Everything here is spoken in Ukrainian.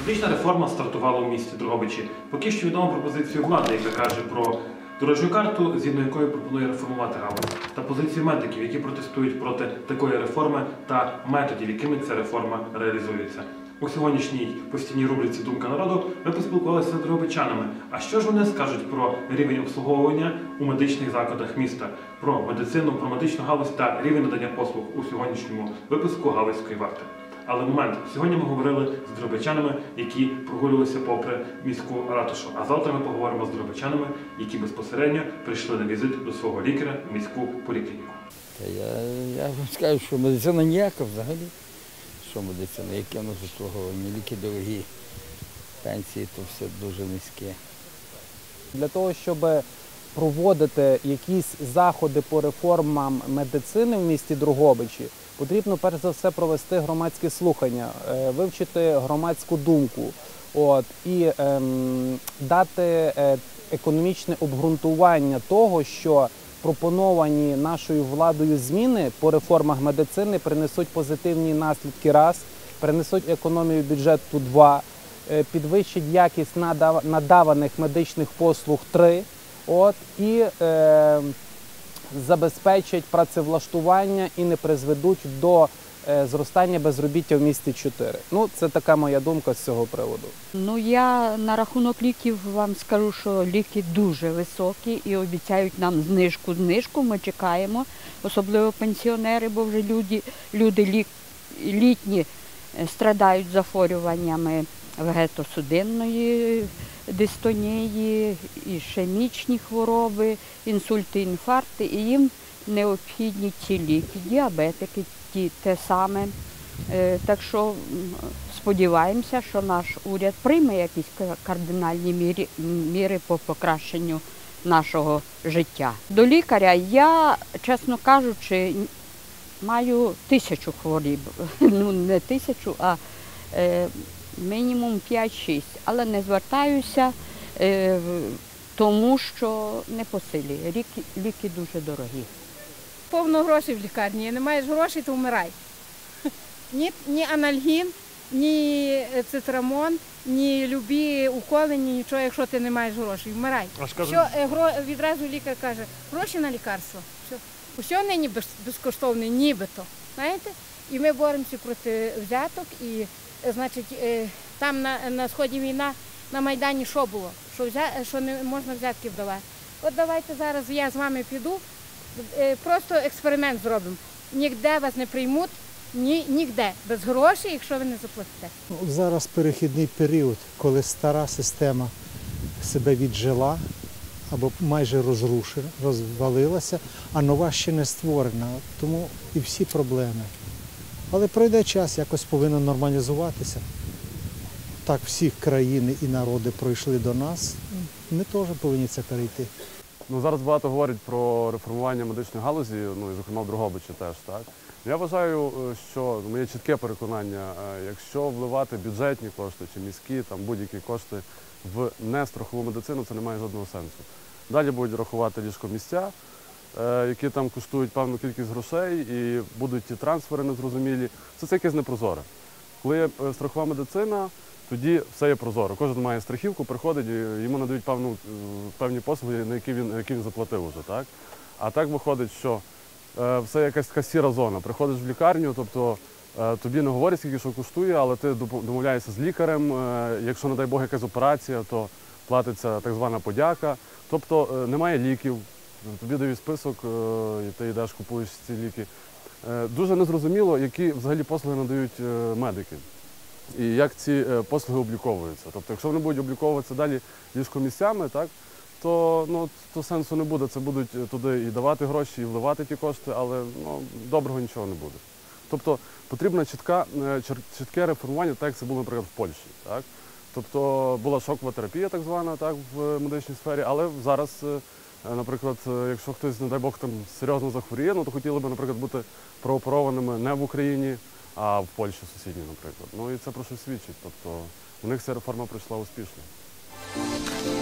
Медична реформа стартувала у місті Дрогобичі. Поки що відома пропозицію влади, яка каже про дорожню карту, згідно якої пропонує реформувати галузь, та позицію медиків, які протестують проти такої реформи та методів, якими ця реформа реалізується. У сьогоднішній постійній рубриці «Думка народу» ми поспілкувалися з дрогобичанами. А що ж вони скажуть про рівень обслуговування у медичних закладах міста, про медицину, про медичну галузь та рівень надання послуг у сьогоднішньому випуску «Галицької варти». Але момент. Сьогодні ми говорили з дрогобичанами, які прогулювалися попри міську ратушу. А завтра ми поговоримо з дрогобичанами, які безпосередньо прийшли на візит до свого лікаря в міську поліклініку. Я вам скажу, що медицина ніяка взагалі. Що медицина, яке в нас обслуговування, ліки дорогі, пенсії, то все дуже низьке. Для того, щоб проводити якісь заходи по реформам медицини в місті Дрогобичі, потрібно перш за все провести громадські слухання, вивчити громадську думку і дати економічне обґрунтування того, що пропоновані нашою владою зміни по реформах медицини принесуть позитивні наслідки раз, принесуть економію бюджету два, підвищать якість надаваних медичних послуг три, і забезпечать працевлаштування і не призведуть до зростання безробіття в місті 4. Це така моя думка з цього приводу. Я на рахунок ліків вам скажу, що ліки дуже високі і обіцяють нам знижку. Ми чекаємо, особливо пенсіонери, бо вже люди літні страдають захворюваннями вегетосудинної дистонії, ішемічні хвороби, інсульти, інфаркти, і їм необхідні ці ліки, діабетики, те саме. Так що сподіваємося, що наш уряд прийме якісь кардинальні міри по покращенню нашого життя. До лікаря я, чесно кажучи, маю 1000 хвороб. Не 1000, а мінімум 5-6. Але не звертаюся, тому що не по силі. Ліки дуже дорогі. Повно грошей в лікарні. Не маєш грошей, то вмирай. Ні анальгін, ні цитрамон, ні любі уколи, ні нічого, якщо ти не маєш грошей. Вмирай. Відразу лікар каже, гроші на лікарство. Усе нині безкоштовне, нібито. Знаєте? І ми боремося проти взяток. І, значить, там на сході війна, на Майдані що було? Що не можна взятків давати. От давайте зараз я з вами піду, просто експеримент зробимо. Ніде вас не приймуть, ніде, без грошей, якщо ви не заплатите. Зараз перехідний період, коли стара система себе віджила або майже розвалилася, а нова ще не створена. Тому і всі проблеми. Але пройде час, якось повинно нормалізуватися. Так всі країни і народи пройшли до нас, ми теж повинні це перейти. Зараз багато говорять про реформування медичної галузі, і, зокрема, в Дрогобичі теж. Так? Я вважаю, що моє чітке переконання, якщо вливати бюджетні кошти чи міські, будь-які кошти в нестрахову медицину, це не має жодного сенсу. Далі будуть рахувати ліжкомісця, які там коштують певну кількість грошей, і будуть ті трансфери незрозумілі. Це якесь непрозоре. Коли є страхова медицина, тоді все є прозоро. Кожен має страхівку, приходить, йому надають певні послуги, на які він заплатив уже. Так? А так виходить, що все якась така сіра зона. Приходиш в лікарню, тобто тобі не говорять, скільки що коштує, але ти домовляєшся з лікарем. Якщо, не дай Бог, якась операція, то платиться так звана подяка. Тобто немає ліків, тобі дають список, і ти йдеш, купуєш ці ліки. Дуже незрозуміло, які взагалі послуги надають медики. І як ці послуги обліковуються. Тобто, якщо вони будуть обліковуватися далі ліжкомісцями, то сенсу не буде. Це будуть туди і давати гроші, і вливати ті кошти, але доброго нічого не буде. Тобто потрібно чітке реформування, так як це було, наприклад, в Польщі. Так? Тобто була шокова терапія, так звана, в медичній сфері, але зараз, наприклад, якщо хтось, не дай Бог, серйозно захворіє, то хотіли б, наприклад, бути прооперованими не в Україні, а в Польщі сусідній, наприклад. І це про що свідчить. Тобто у них ця реформа пройшла успішно.